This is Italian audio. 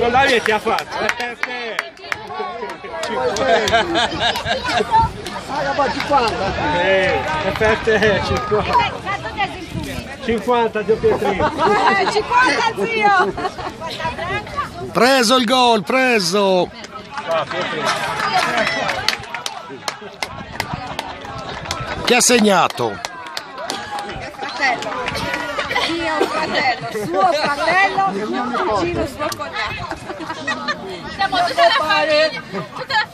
Con Davide ti ha fatto. Ah, 50. È per te, 50. 50 zio Pietrino. 50 zio. Preso il gol, preso. Chi ha segnato? Fratello. Mio fratello, suo fratello, suo cugino, suo cognato. Siamo tutta la famiglia.